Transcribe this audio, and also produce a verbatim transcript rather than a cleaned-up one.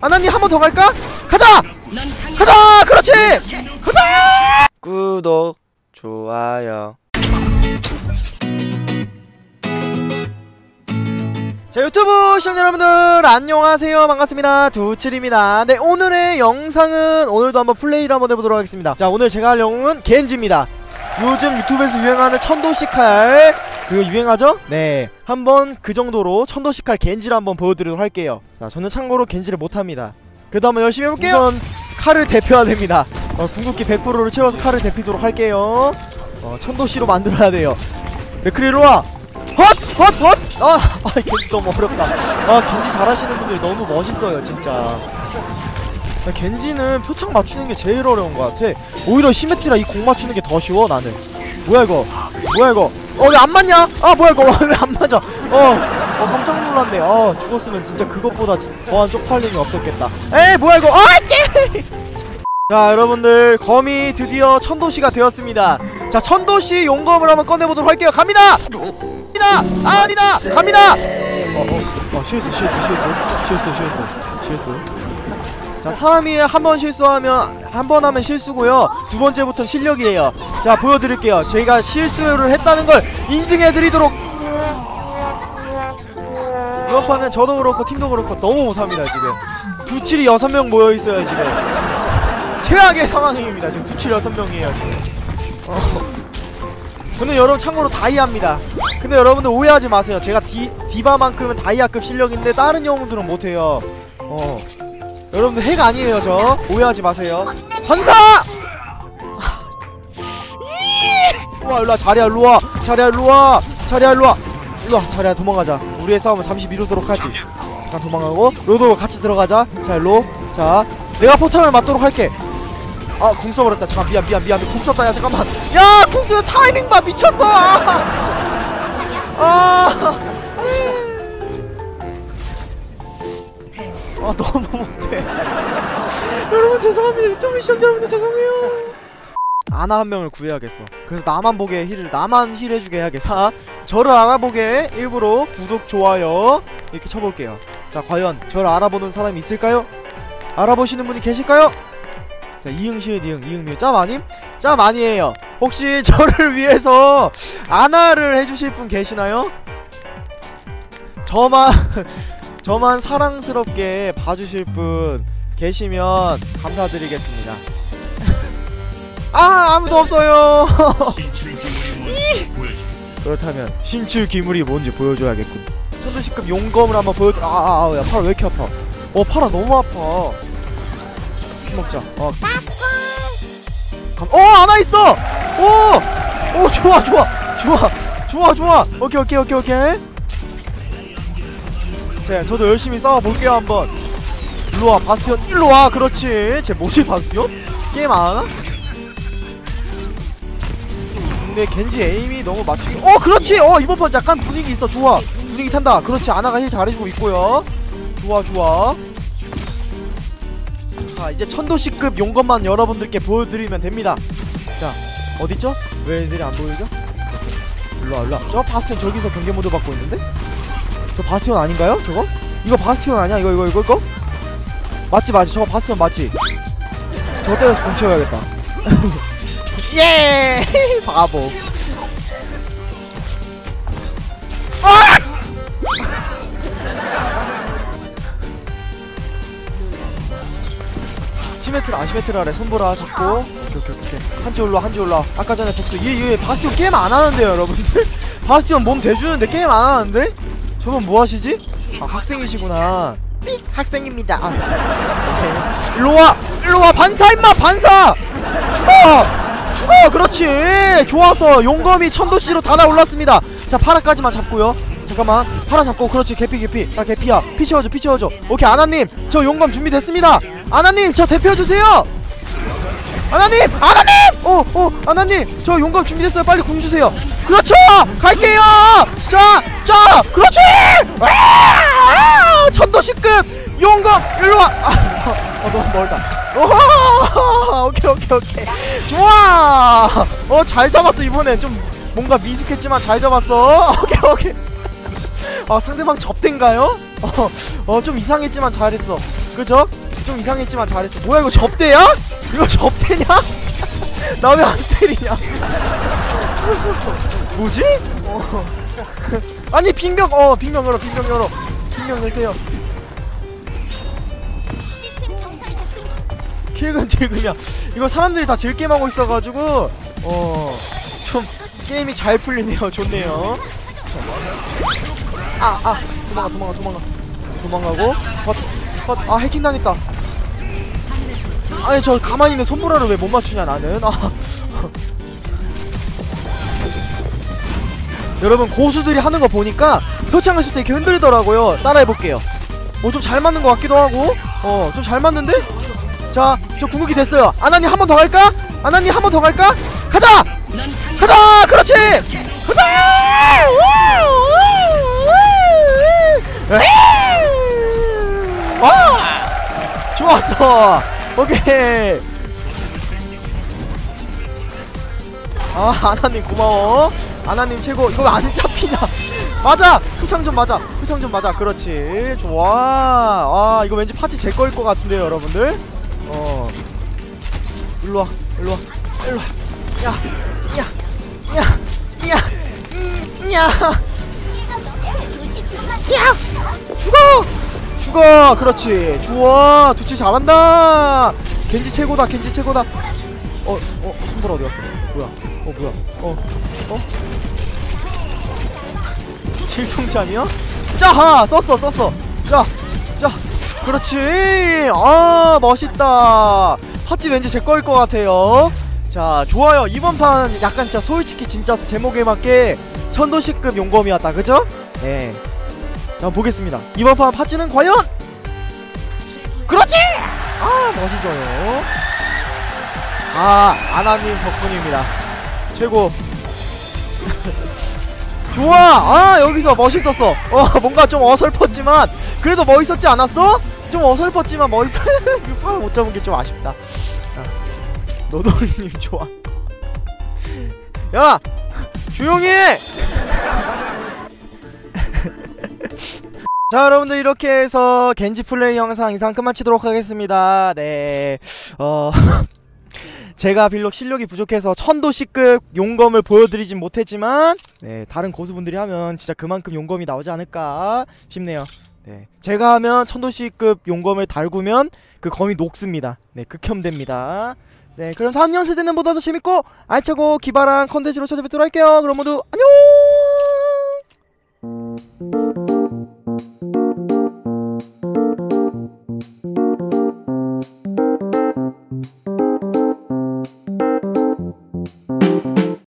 아나님 한 번 더 갈까? 가자! 가자! 그렇지! 가자! 구독 좋아요. 자, 유튜브 시청자 여러분들 안녕하세요. 반갑습니다. 두칠입니다. 네, 오늘의 영상은 오늘도 한번 플레이를 한번 해보도록 하겠습니다. 자, 오늘 제가 할 영웅은 겐지입니다. 요즘 유튜브에서 유행하는 천도식칼 그거 유행하죠? 네, 한번 그 정도로 천도식칼 겐지를 한번 보여드리도록 할게요. 자, 저는 참고로 겐지를 못합니다. 그래도 한번 열심히 해볼게요. 우선 칼을 대표해야 됩니다. 어, 궁극기 백 퍼센트를 채워서 칼을 대피도록 할게요. 어, 천도씨로 만들어야 돼요. 맥크리로와 헛! 헛! 헛! 아! 아, 겐지 너무 어렵다. 아, 겐지 잘하시는 분들 너무 멋있어요 진짜. 야, 겐지는 표창 맞추는 게 제일 어려운 것 같아. 오히려 시메트라 이 공 맞추는 게 더 쉬워 나는. 뭐야 이거? 뭐야 이거? 어, 왜 안 맞냐? 아, 뭐야 이거? 왜 안 맞아? 어, 어, 깜짝 놀랐네. 어, 죽었으면 진짜 그것보다 더한 쪽팔림이 없었겠다. 에이, 뭐야 이거? 아, 깨! 자, 여러분들, 검이 드디어 천도씨가 되었습니다. 자, 천도씨 용검을 한번 꺼내보도록 할게요. 갑니다! 갑니다! 아니다! 갑니다! 어, 어, 어, 실수, 실수, 실수. 실수, 실수. 실수. 자, 사람이 한 번 실수하면, 한 번 하면 실수고요. 두 번째부터는 실력이에요. 자, 보여드릴게요. 저희가 실수를 했다는 걸 인증해드리도록. 이업하면 저도 그렇고 팀도 그렇고 너무 못합니다 지금. 두칠이 여섯 명 모여있어요 지금. 최악의 상황입니다 지금. 두칠 여섯 명이에요 지금. 어. 저는 여러분 참고로 다이아입니다. 근데 여러분들 오해하지 마세요. 제가 디, 디바만큼은 다이아급 실력인데 다른 영웅들은 못해요. 어, 여러분들 핵 아니에요 저. 오해하지 마세요. 반사! 우와, 일로와. 자리야 일로와. 자리야 일로와. 자리야 일로와. 일로와. 자리야 도망가자. 우리의 싸움은 잠시 미루도록 하지. 잠깐 도망가고 로드로 같이 들어가자. 자, 일로. 자, 내가 포탑을 맞도록 할게. 아, 궁 써버렸다. 잠깐 미안 미안 미안. 궁 썼다. 야, 잠깐만. 야, 궁 쓰는 타이밍 봐. 미쳤어. 아, 아, 아, 너무 못해. 여러분 죄송합니다. 유튜브 시청자 여러분들 죄송해요. 아나 한 명을 구해야겠어. 그래서 나만 보게 힐을, 나만 힐 해주게 해야겠어. 저를 알아보게 일부러 구독, 좋아요 이렇게 쳐볼게요. 자, 과연 저를 알아보는 사람이 있을까요? 알아보시는 분이 계실까요? 자, 이응시읒 이응, 이응미읒. 짭 아님? 짭 아니에요. 혹시 저를 위해서 아나를 해주실 분 계시나요? 저만 저만 사랑스럽게 봐주실 분 계시면 감사드리겠습니다. 아, 아무도 없어요. 그렇다면 신출 기물이 뭔지 보여줘야겠군. 천도씨급 용검을 한번 보여줘. 아, 아, 아, 야, 팔아 왜 이렇게 아파? 어, 팔아 너무 아파. 피 먹자. 어, 감... 어, 하나 있어. 오, 오, 좋아, 좋아, 좋아, 좋아, 좋아. 오케이, 오케이, 오케이, 오케이. 네, 저도 열심히 싸워볼게요 한번. 일로와 바스티온. 일로와. 그렇지. 쟤 뭐지 바스티온? 게임 안하나? 근데 겐지 에임이 너무 맞추기. 어, 그렇지. 어, 이번 판 약간 분위기 있어. 좋아, 분위기 탄다. 그렇지. 아나가 힐 잘해주고 있고요. 좋아 좋아. 자, 이제 천도씨급 용검만 여러분들께 보여드리면 됩니다. 자, 어딨죠? 왜 애들이 안 보이죠? 일로와 일로와. 저 바스티온 저기서 경계 모드 받고 있는데? 저 바스티온 아닌가요? 저거? 이거 바스티온 아니야? 이거 이거 이거 이거? 맞지 맞지. 저거 바스티온 맞지? 저거 때려서 공 채워야겠다. 예! 바보. 아! 시메트라, 아, 시메트라래. 손보라 잡고. 오케이, 오케이, 오케이. 한치 올라, 한치 올라. 아까 전에 복수. 얘, 얘, 바스티온 게임 안 하는데요, 여러분들? 바스티온 몸 대주는데 게임 안 하는데? 저분 뭐 하시지? 아, 학생이시구나. 삑! 학생입니다. 아, 오케이. 일로와! 일로와! 반사, 임마! 반사! 죽어! 죽어! 그렇지! 좋아서 용검이 천도씨로 다 날아올랐습니다. 자, 파라까지만 잡고요. 잠깐만, 파라 잡고. 그렇지. 개피 개피. 나 개피야. 피 채워줘, 피 채워줘. 오케이, 아나님 저 용검 준비됐습니다. 아나님 저 대표해주세요. 아나님! 아나님! 어! 어! 아나님! 저 용검 준비됐어요. 빨리 궁 주세요. 그렇죠! 갈게요! 자! 자! 그렇지! 아! 천도씨급 용검! 일로와! 아, 어, 너무 멀다. 오호! 오케이 오케이 오케이. 좋아! 어, 잘 잡았어. 이번엔 좀 뭔가 미숙했지만 잘 잡았어. 오케이 오케이. 아, 상대방 접대인가요? 어, 어, 좀 이상했지만 잘했어. 그죠? 좀 이상했지만 잘했어. 뭐야 이거 접대야? 이거 접대냐? 나 왜 안 때리냐? 뭐지? 어. 아니 빙병 어 빙병 열어 빙병 열어 빙병 열세요. 킬금 딜금이야. 이거 사람들이 다 질게임하고 있어가지고 어 좀 게임이 잘 풀리네요. 좋네요. 아아 아, 도망가 도망가 도망가 도망가고 컷, 컷. 아 해킹 당했다. 아니 저 가만히 있는 손보라를 왜 못 맞추냐 나는. 아 여러분 고수들이 하는 거 보니까 표창을 쓸 때 이렇게 흔들더라고요. 따라해볼게요. 뭐 좀 잘 맞는 것 같기도 하고 어 좀 잘 맞는데? 자 저 궁극기 됐어요. 아나님 한 번 더 갈까? 아나님 한 번 더 갈까? 가자! 가자! 그렇지! 가자! 와! 좋았어! 오케이! 아 아나님 고마워. 아나님 최고. 이거 왜 안 잡히냐? 맞아! 후창 좀 맞아. 후창 좀 맞아. 그렇지. 좋아. 아 이거 왠지 파티 제 거일 것 같은데요 여러분들. 어 일로와 일로와 일로와. 야 야 야 야 야 야 죽어 죽어. 그렇지. 좋아. 두치 잘한다. 겐지 최고다. 겐지 최고다. 어 어 손볼 어디 갔어? 뭐야? 어 뭐야? 어 어? 질풍찬이야? 짜하! 썼어 썼어. 자 자 그렇지. 아 멋있다. 팟찌 왠지 제 거일 것 같아요. 자 좋아요. 이번 판 약간 진짜 솔직히 진짜 제목에 맞게 천도시급 용검이었다 그죠? 네. 자 보겠습니다. 이번 판 팟찌는 과연? 그렇지! 아 멋있어요. 아 아나님 덕분입니다. 최고. 좋아. 아 여기서 멋있었어. 어 뭔가 좀 어설펐지만 그래도 멋있었지 않았어? 좀 어설펐지만 멋있어. 육 판을 못 잡은 게 좀 아쉽다. 아, 노돌이님 좋아. 야 조용히 해. 자 여러분들 이렇게 해서 겐지 플레이 영상 이상 끝마치도록 하겠습니다. 네 어... 제가 비록 실력이 부족해서 천도시급 용검을 보여드리진 못했지만 네 다른 고수분들이 하면 진짜 그만큼 용검이 나오지 않을까 싶네요. 네 제가 하면 천도시급 용검을 달구면 그 검이 녹습니다. 네 극혐됩니다. 네 그럼 다음 영상 때는 보다 더 재밌고 알차고 기발한 컨텐츠로 찾아뵙도록 할게요. 그럼 모두 안녕.